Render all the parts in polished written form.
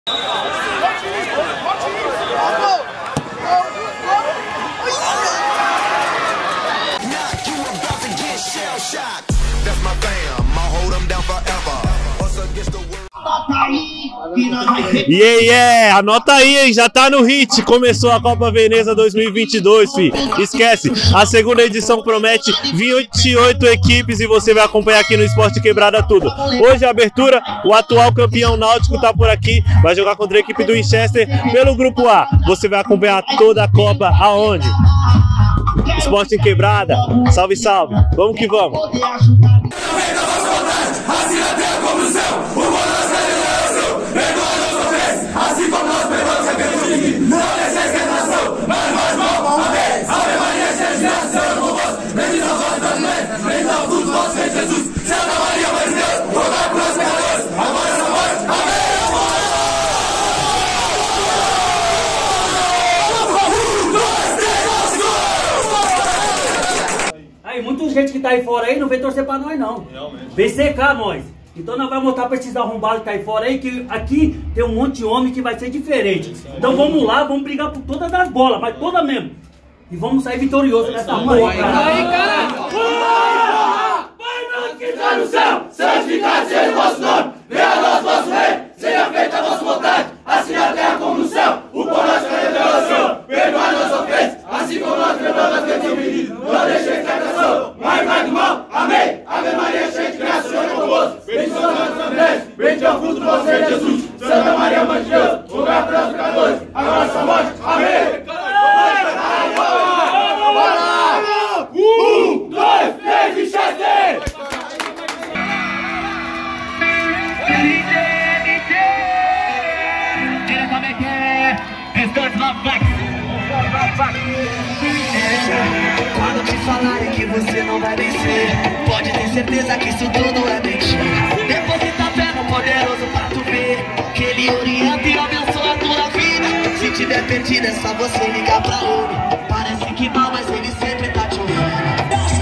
Anota aí, hein? Já tá no hit. Começou a Copa Veneza 2022, fi. Esquece, a segunda edição promete 28 equipes e você vai acompanhar aqui no Esporte Quebrada tudo. Hoje a abertura, o atual campeão náutico tá por aqui, vai jogar contra a equipe do Winchester pelo Grupo A. Você vai acompanhar toda a Copa aonde? Esporte Quebrada, salve, salve. Vamos que vamos. Aí, muita gente que tá aí fora aí não vem torcer pra nós não. Realmente. Vem secar nós. Então nós vamos mostrar pra esses arrombados que tá aí fora aí que aqui tem um monte de homem que vai ser diferente. Então vamos lá, vamos brigar por todas as bolas, mas todas mesmo. E vamos sair vitoriosos nessa porra. Aí, caralho! Pai nosso que está no céu, santificado seja o vosso nome. Venha a nós vosso reino, seja feita a vossa vontade, assim na terra como no céu. O pão nosso cada dia nosso Senhor, perdoai nossas ofensas, assim como nós perdoamos as que têm pedido. Não deixeis tentação, mas vai do mal. Amém. Ave Maria, cheia de graça, o Senhor é convosco. Bendito sois vós entre as mulheres, bendito é o fruto do vosso ventre, Jesus. Santa Maria, Mãe de Deus, rogai por nós pecadores, agora e nossa morte. Amém. 1, 2, 3 e Winchester! Quando te falarem que você não vai vencer, pode ter certeza que isso tudo é mentira. Deposita fé no poderoso pra tu ver que ele orienta e abençoa a tua vida. Se tiver perdido é só você ligar pra ele. Parece que mal, mas ele sempre tá te ouvindo.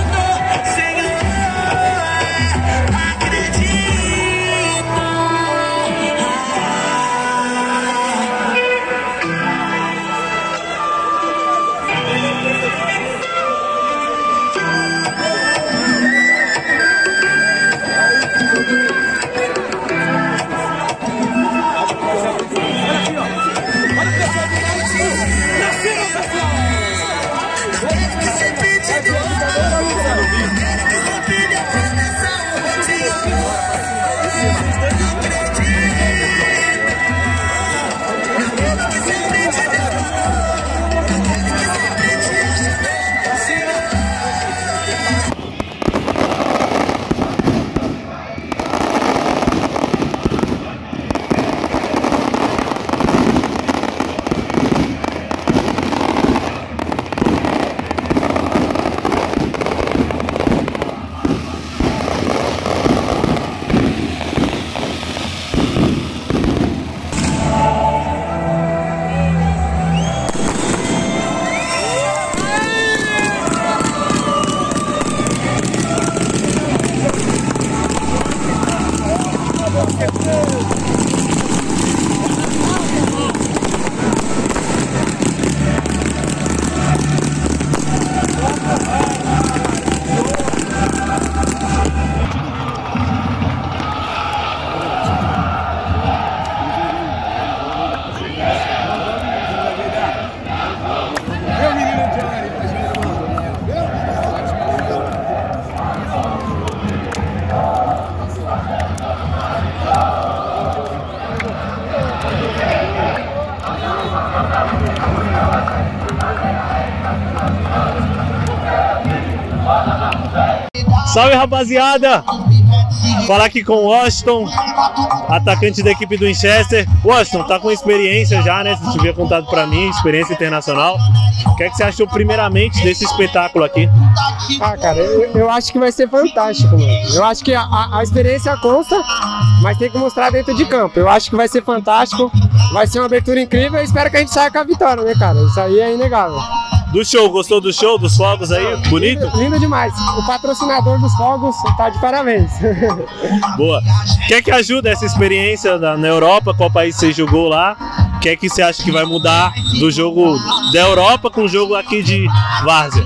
Salve, rapaziada! Falar aqui com o Washington, atacante da equipe do Winchester. Washington, tá com experiência já, né? Você tinha contado pra mim, experiência internacional. O que é que você achou primeiramente desse espetáculo aqui? Ah, cara, eu acho que vai ser fantástico, mano. Eu acho que a experiência consta mas tem que mostrar dentro de campo. Eu acho que vai ser fantástico, vai ser uma abertura incrível e espero que a gente saia com a vitória, né, cara? Isso aí é inegável. Do show, gostou do show, dos fogos aí? Bonito? Lindo demais. O patrocinador dos fogos tá de parabéns. Boa. O que é que ajuda essa experiência na Europa? Qual país você jogou lá? O que é que você acha que vai mudar do jogo da Europa com o jogo aqui de Várzea?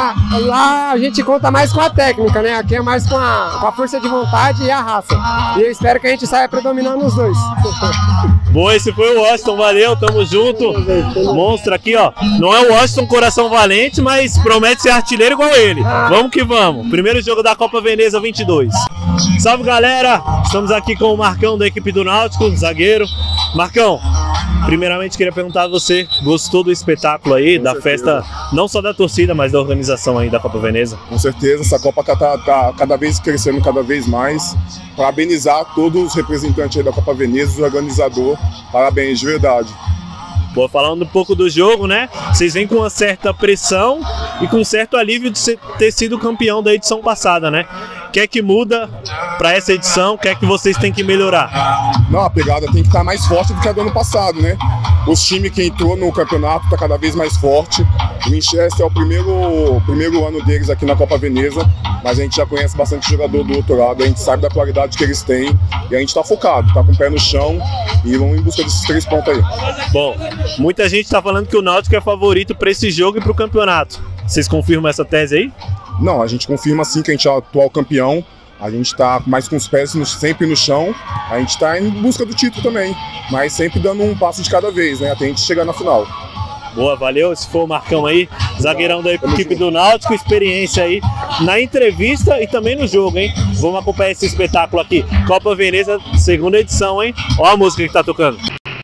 Lá a gente conta mais com a técnica, né? Aqui é mais com a força de vontade e a raça. E eu espero que a gente saia predominando os dois. Boa, esse foi o Washington, valeu, tamo junto. Monstro aqui, ó. Não é o Washington Coração Valente, mas promete ser artilheiro igual ele. Vamos que vamos. Primeiro jogo da Copa Veneza 22. Salve, galera. Estamos aqui com o Marcão da equipe do Náutico, zagueiro. Marcão, primeiramente queria perguntar a você, gostou do espetáculo aí, da festa, não só da torcida, mas da organização aí da Copa Veneza? Com certeza, essa Copa tá cada vez crescendo, cada vez mais. Parabenizar todos os representantes aí da Copa Veneza, o organizador, parabéns, de verdade. Bom, falando um pouco do jogo, né? Vocês vêm com uma certa pressão e com um certo alívio de ter sido campeão da edição passada, né? O que é que muda para essa edição? O que é que vocês têm que melhorar? Não, a pegada tem que estar mais forte do que a do ano passado, né? Os times que entrou no campeonato tá cada vez mais forte. O Winchester é o primeiro ano deles aqui na Copa Veneza, mas a gente já conhece bastante jogador do outro lado, a gente sabe da qualidade que eles têm e a gente tá focado, tá com o pé no chão e vamos em busca desses 3 pontos aí. Bom, muita gente tá falando que o Náutico é favorito para esse jogo e para o campeonato. Vocês confirmam essa tese aí? Não, a gente confirma sim que a gente é o atual campeão, a gente está mais com os pés sempre no chão, a gente está em busca do título também, mas sempre dando um passo de cada vez, né, até a gente chegar na final. Boa, valeu, esse foi o Marcão aí, zagueirão da equipe do Náutico, experiência aí na entrevista e também no jogo, hein? Vamos acompanhar esse espetáculo aqui, Copa Veneza, segunda edição, hein? Olha a música que tá tocando.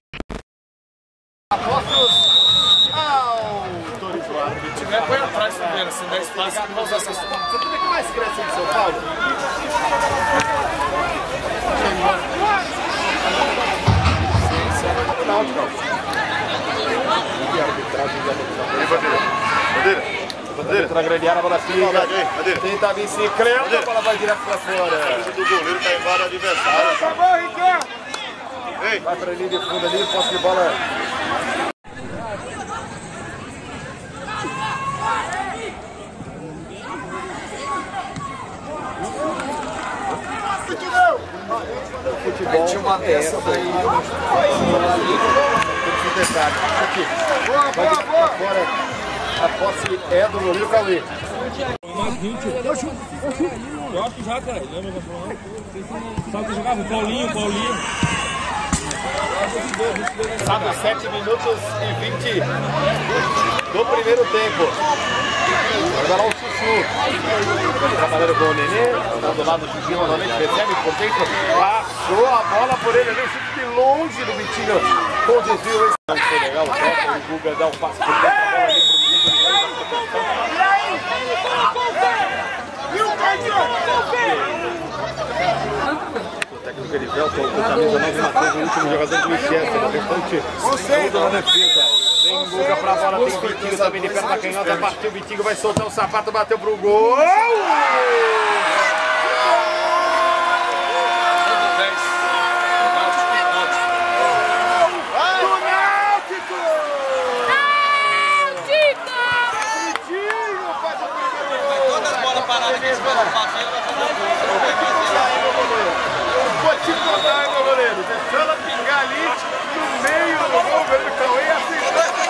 Põe atrás primeiro, assim, 10 passos que não usa essa. Você tem que mais cresce em São Paulo? Bandeira. Na grande área, a bola fica. Tenta a bicicleta, a bola vai direto pra fora. O goleiro tá embora adversário. Acabou, Ricardo! Vai pra linha de fundo ali, posse de bola. Futebol tinha uma peça daí. Tem detalhe. Aqui. Boa. Fora. A posse é do goleiro Cauê. Eu acho que já, cara. Lembra? Sabe que jogava? Paulinho. Sabe, 7 minutos e 20 do primeiro tempo. Agora o Chuchu. Trabalhando com o Nenê. Tá do lado do Chuchu novamente. Recebe por dentro. Passou a bola por ele ali. Chute de longe do Vitinho. Com desvio. Foi legal. O Guga dá um passo por dentro. A bola ali pro Vitinho. E aí? E o o técnico Erivelton, com camisa 9 Matheus, o último jogador do Winchester, o restante tudo na defesa. Vem Guga pra bola, tem Vitinho também de perna canhota, partiu, Vitinho vai soltar o sapato, bateu pro gol! Vou te contar, hein, meu goleiro. Deixou ela pingar ali no meio do gol, o goleiro Cauê e assim.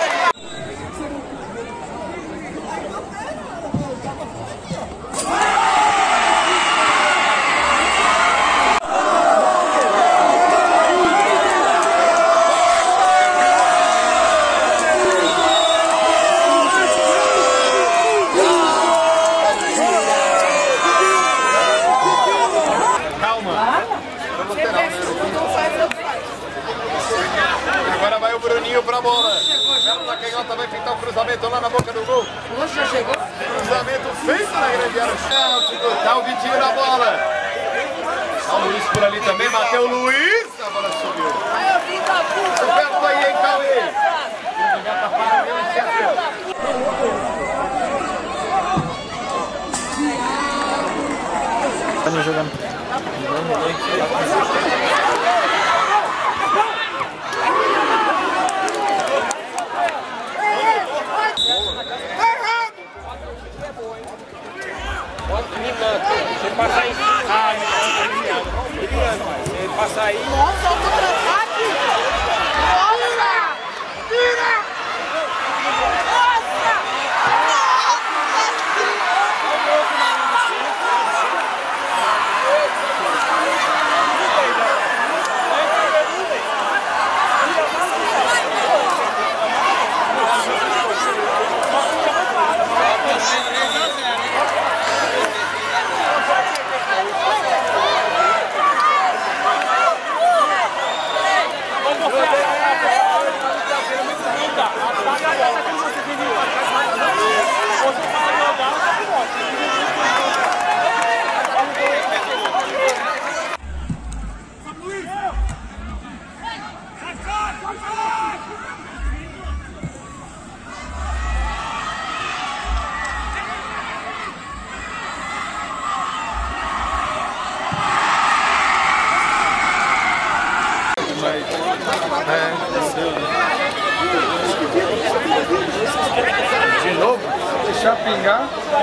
Agora vai o Bruninho pra bola. Melo da canhota vai pintar o cruzamento lá na boca do gol. Já chegou? Cruzamento feito na grande área. Tá o Vitinho na bola. Tá o Luiz por ali também. Bateu o Luiz. A bola subiu. Tô perto aí, hein, Cauê. Tá me jogando. De novo? Deixar pingar.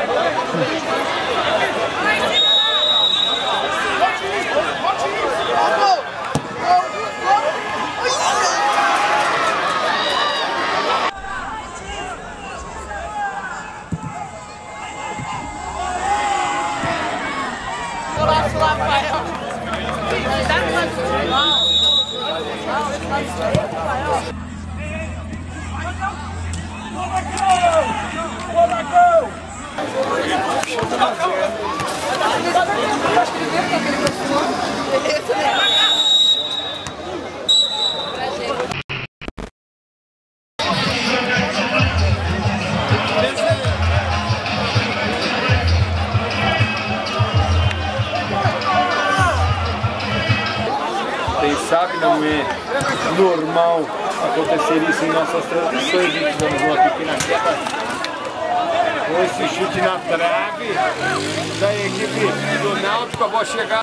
Pensar que não é normal acontecer isso em nossas transmissões, gente, damos uma pequena queda com esse chute na trave da equipe do Náutico, a bola chegar.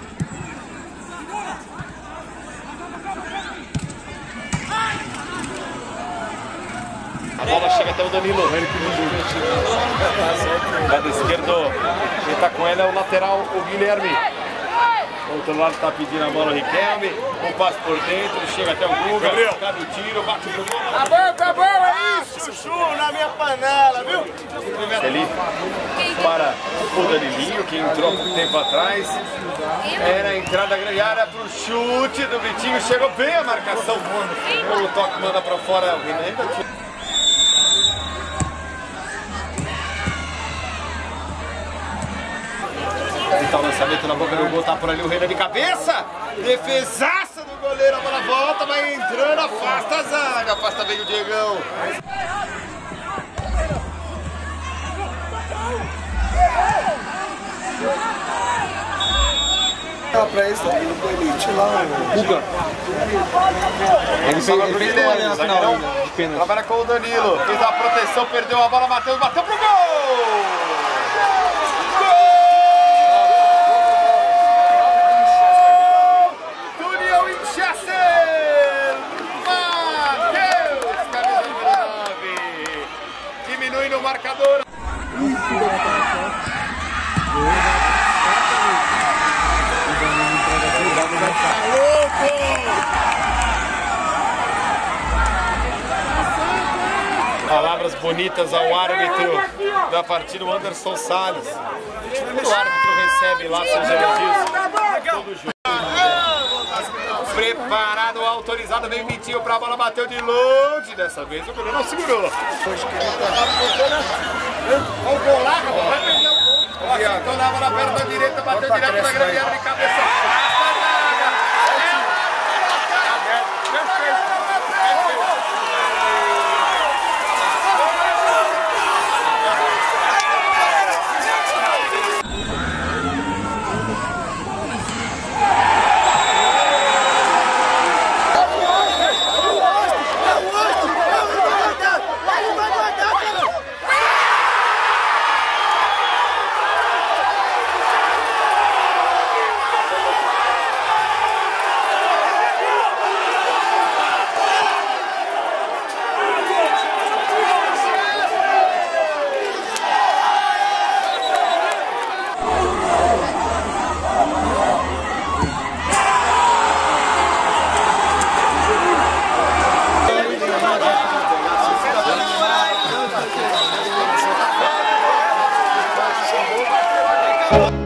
A bola chega até o Danilo. Lado esquerdo, quem tá com ela é o lateral, o Guilherme. O outro lado está pedindo a bola o Riquelme, um passo por dentro, chega até o Guga, cabe o tiro, bate pro gol. Acabou, é isso, chuchu na minha panela, viu? Ali para o Danilinho, que entrou há pouco tempo atrás. Era a entrada grande área pro chute do Vitinho, chegou bem a marcação. O toque manda para fora o Renan. Então o lançamento na boca do gol, tá por ali o Renan de cabeça, defesaça do goleiro, a bola volta, vai entrando, afasta a zaga, afasta bem o Diegão. Pra isso aí, o Elite lá, o Guga. Ele fez na final, de pênalti. Trabalha com o Danilo, fez a proteção, perdeu a bola, Matheus bateu pro gol! Diminui no marcador. Palavras bonitas ao árbitro da partida, o Anderson Salles. O árbitro recebe lá seus elogios. Todo jogo. Preparado, autorizado, vem Vitinho pra bola, bateu de longe. Dessa vez o goleiro não segurou. O golaço, vai perder o gol. Então na bola perto da direita, bateu direto pra grande área de cabeça. Oh!